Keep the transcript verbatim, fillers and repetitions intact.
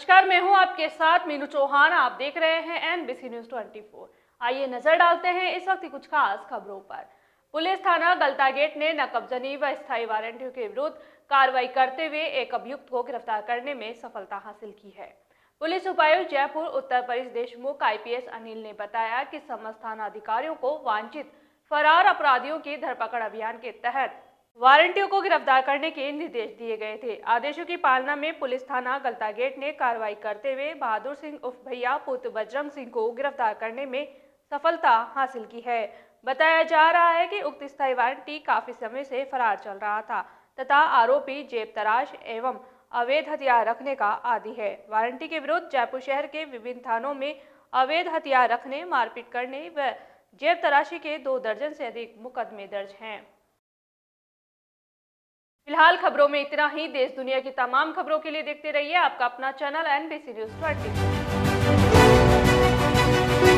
नमस्कार, मैं हूं आपके साथ मीनू चौहान। आप देख रहे हैं एनबीसी न्यूज चौबीस। आइए नजर डालते हैं इस वक्त की कुछ खास खबरों पर। पुलिस थाना गलतागेट ने नकबजनी व स्थायी वारंटियों के विरुद्ध कार्रवाई करते हुए एक अभियुक्त को गिरफ्तार करने में सफलता हासिल की है। पुलिस उपायुक्त जयपुर उत्तर प्रदेश देशमुख आईपीएस अनिल ने बताया कि समस्त थाना अधिकारियों को वांछित फरार अपराधियों की धरपकड़ अभियान के तहत वारंटियों को गिरफ्तार करने के निर्देश दिए गए थे। आदेशों की पालना में पुलिस थाना गलतागेट ने कार्रवाई करते हुए बहादुर सिंह उर्फ भैया पुत्र बजरंग सिंह को गिरफ्तार करने में सफलता हासिल की है। बताया जा रहा है कि उक्त स्थायी वारंटी काफी समय से फरार चल रहा था तथा आरोपी जेब तराश एवं अवैध हथियार रखने का आदी है। वारंटी के विरुद्ध जयपुर शहर के विभिन्न थानों में अवैध हथियार रखने, मारपीट करने व जेब तराशी के दो दर्जन से अधिक मुकदमे दर्ज हैं। फिलहाल खबरों में इतना ही। देश दुनिया की तमाम खबरों के लिए देखते रहिए आपका अपना चैनल एनबीसी न्यूज चौबीस।